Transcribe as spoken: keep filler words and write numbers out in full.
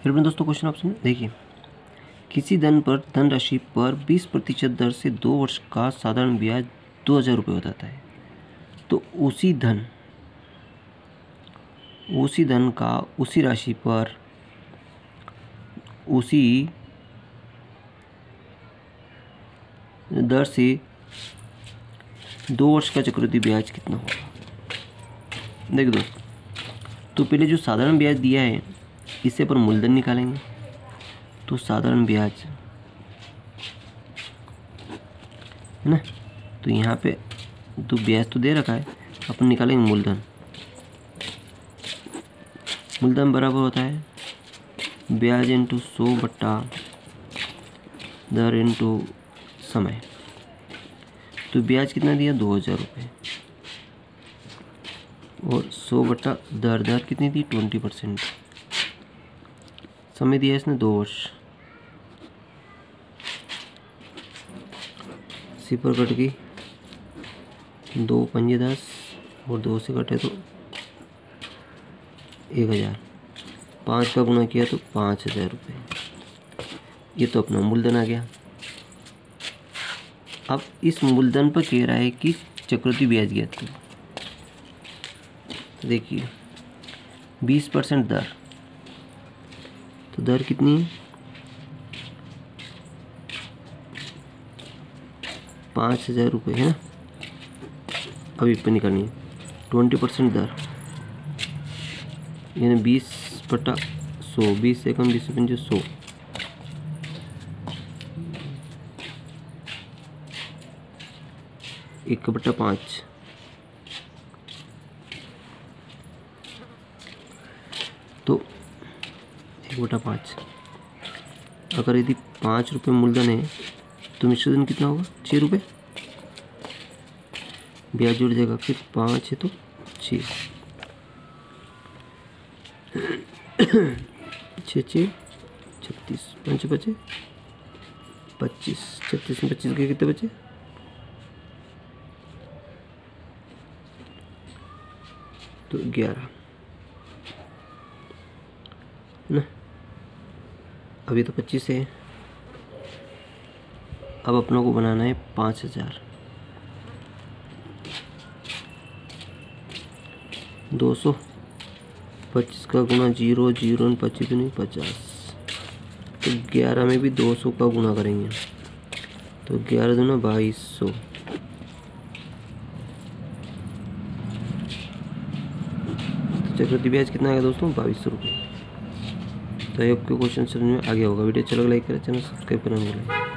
फिर भी दोस्तों क्वेश्चन ऑप्शन देखिए, किसी धन पर धनराशि पर बीस प्रतिशत दर से दो वर्ष का साधारण ब्याज दो हज़ार रुपये बताता है, तो उसी धन उसी धन का उसी राशि पर उसी दर से दो वर्ष का चक्रवृद्धि ब्याज कितना होगा। देखिए दोस्तों, तो पहले जो साधारण ब्याज दिया है इससे पर मूलधन निकालेंगे, तो साधारण ब्याज है ना, तो यहाँ पे तो ब्याज तो दे रखा है, अपन निकालेंगे मूलधन। मूलधन बराबर होता है ब्याज इंटू सौ बट्टा दर इंटू समय। तो ब्याज कितना दिया, दो हज़ार रुपये, और सौ बट्टा दर दर कितनी दी, ट्वेंटी परसेंट। समय दिया इसने दो वर्ष। सिपर कट गई, दो पंजे दस और दो से कटे तो एक हज़ार। पाँच का गुना किया तो पाँच हज़ार रुपये। ये तो अपना मूलधन आ गया। अब इस मूलधन पर कह रहा है कि चक्रवृद्धि ब्याज ज्ञात करो। तो देखिए बीस परसेंट दर, तो दर कितनी है, पाँच हज़ार रुपये है ना। अब इस पर निकालनी है ट्वेंटी परसेंट दर, यानी बीस बटा सौ, बीस से कम बीस से पंजे सौ, एक बटा पाँच, तो एक बटा पाँच। अगर यदि पाँच रुपये मूलधन है तो मिश्रधन कितना होगा, छः रुपये। ब्याज जुड़ जाएगा, फिर पाँच है तो छः, छः छः छत्तीस, पाँच बचे पच्चीस, छत्तीस में पच्चीस के कितने बचे, तो ग्यारह ना। अभी तो पच्चीस है, अब अपनों को बनाना है पाँच हज़ार। दो सौ पच्चीस का गुना जीरो, जीरो न पच्चीस नहीं पचास, तो ग्यारह में भी दो सौ का गुना करेंगे, तो ग्यारह दूना बाईस सौ। तो चक्रवृद्धि ब्याज कितना आएगा दोस्तों, बाईस सौ रुपये। तो आपके क्वेश्चन समझ में आ गया होगा। वीडियो चलो लाइक करें, चैनल सब्सक्राइब करना नहीं भूलें।